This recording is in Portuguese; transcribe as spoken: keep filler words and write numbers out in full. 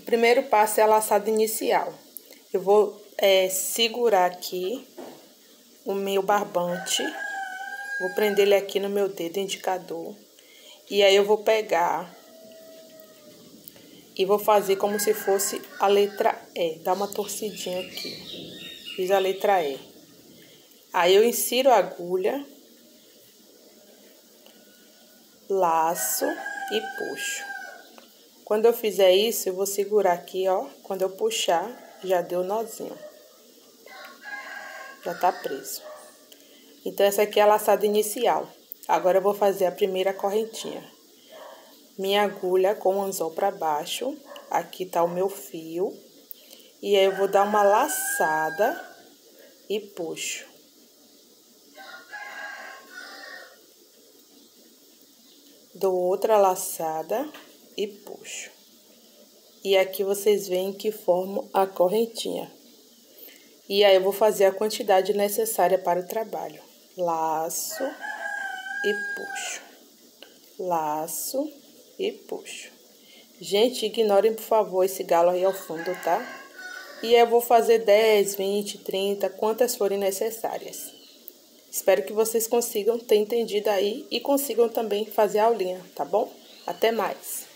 primeiro passo é a laçada inicial. Eu vou é, segurar aqui o meu barbante, vou prender ele aqui no meu dedo indicador. E aí eu vou pegar e vou fazer como se fosse a letra E. Dá uma torcidinha aqui. Fiz a letra E. Aí eu insiro a agulha, laço e puxo. Quando eu fizer isso, eu vou segurar aqui, ó. Quando eu puxar, já deu nozinho. Já tá preso. Então, essa aqui é a laçada inicial. Agora eu vou fazer a primeira correntinha. Minha agulha com o anzol pra baixo. Aqui tá o meu fio. E aí eu vou dar uma laçada e puxo. Dou outra laçada e puxo. E aqui vocês veem que formo a correntinha. E aí eu vou fazer a quantidade necessária para o trabalho. Laço e puxo. Laço e puxo. Gente, ignorem, por favor, esse galo aí ao fundo, tá? E aí eu vou fazer dez, vinte, trinta, quantas forem necessárias. Espero que vocês consigam ter entendido aí e consigam também fazer a aulinha, tá bom? Até mais!